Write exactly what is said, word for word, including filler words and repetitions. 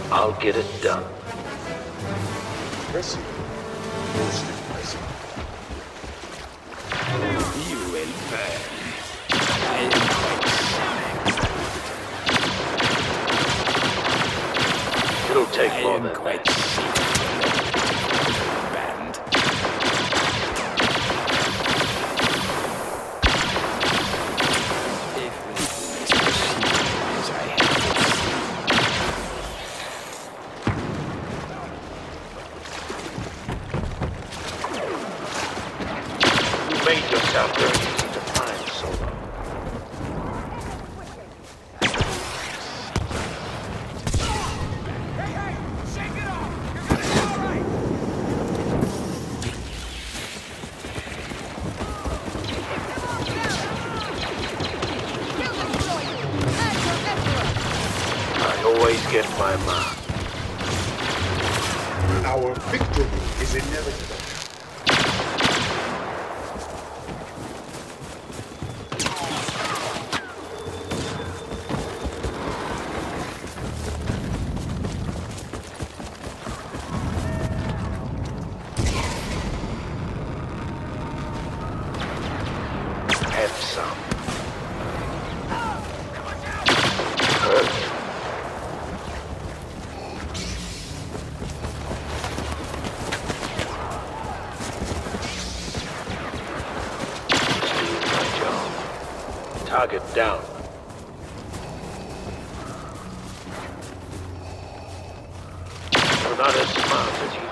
I'll get it done. Impressive. Most impressive. You will burn. I am quite It'll take I more am than quite that. sick of band. If this machine as I have it You made yourself very easy to find, Solo. I always get my mark. Our victory is inevitable. And some. Hurt. Doing my job. Target down. You're not as smart as you